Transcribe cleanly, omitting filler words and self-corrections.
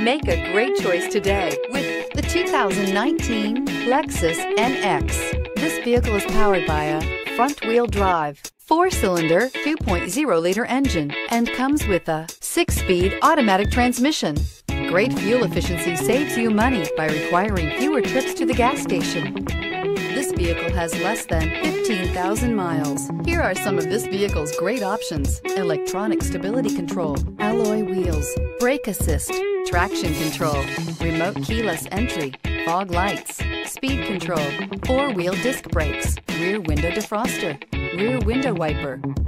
Make a great choice today with the 2019 Lexus NX. This vehicle is powered by a front-wheel drive, 4-cylinder, 2.0-liter engine, and comes with a 6-speed automatic transmission. Great fuel efficiency saves you money by requiring fewer trips to the gas station. This vehicle has less than 15,000 miles. Here are some of this vehicle's great options: electronic stability control, alloy wheels, brake assist, traction control, remote keyless entry, fog lights, speed control, 4-wheel disc brakes, rear window defroster, rear window wiper,